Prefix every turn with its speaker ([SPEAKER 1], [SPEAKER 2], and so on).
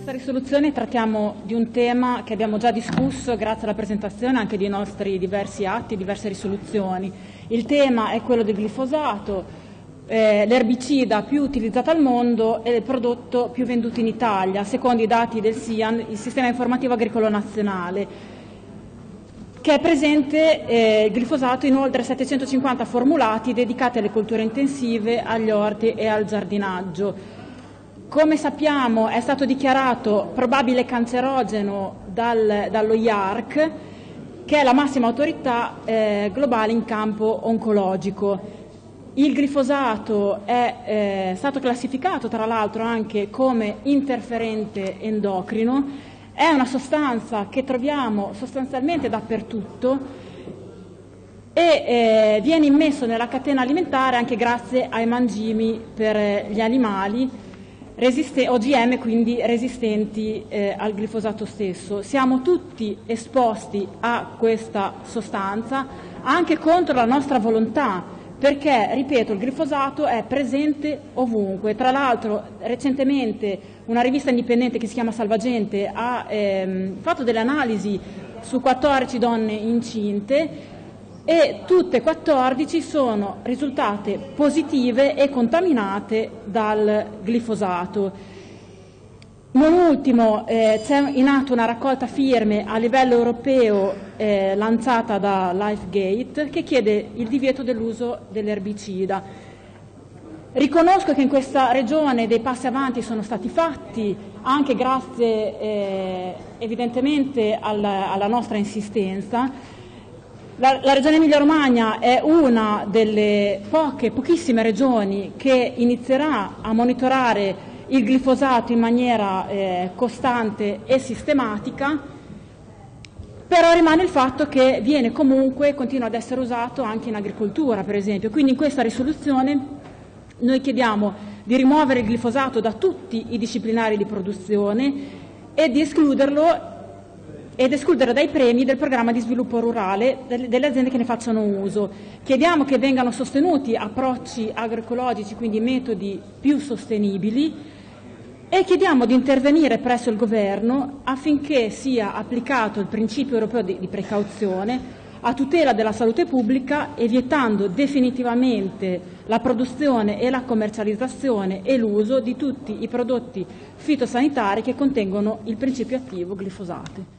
[SPEAKER 1] questa risoluzione trattiamo di un tema che abbiamo già discusso grazie alla presentazione anche dei nostri diversi atti, diverse risoluzioni. Il tema è quello del glifosato, l'erbicida più utilizzato al mondo e il prodotto più venduto in Italia, secondo i dati del SIAN, il Sistema Informativo Agricolo Nazionale, che è presente il glifosato in oltre 750 formulati dedicati alle colture intensive, agli orti e al giardinaggio. Come sappiamo è stato dichiarato probabile cancerogeno dallo IARC, che è la massima autorità globale in campo oncologico. Il glifosato è stato classificato tra l'altro anche come interferente endocrino, è una sostanza che troviamo sostanzialmente dappertutto e viene immesso nella catena alimentare anche grazie ai mangimi per gli animali, OGM, quindi resistenti al glifosato stesso. Siamo tutti esposti a questa sostanza anche contro la nostra volontà, perché, ripeto, il glifosato è presente ovunque. Tra l'altro recentemente una rivista indipendente che si chiama Salvagente ha fatto delle analisi su 14 donne incinte e tutte 14 sono risultate positive e contaminate dal glifosato. Non ultimo c'è in atto una raccolta firme a livello europeo lanciata da LifeGate che chiede il divieto dell'uso dell'erbicida. Riconosco che in questa regione dei passi avanti sono stati fatti anche grazie evidentemente alla nostra insistenza. La regione Emilia-Romagna è una delle pochissime regioni che inizierà a monitorare il glifosato in maniera costante e sistematica, però rimane il fatto che viene comunque, continua ad essere usato anche in agricoltura per esempio. Quindi in questa risoluzione noi chiediamo di rimuovere il glifosato da tutti i disciplinari di produzione e di escludere dai premi del programma di sviluppo rurale delle aziende che ne facciano uso. Chiediamo che vengano sostenuti approcci agroecologici, quindi metodi più sostenibili, e chiediamo di intervenire presso il Governo affinché sia applicato il principio europeo di precauzione a tutela della salute pubblica e vietando definitivamente la produzione e la commercializzazione e l'uso di tutti i prodotti fitosanitari che contengono il principio attivo glifosato.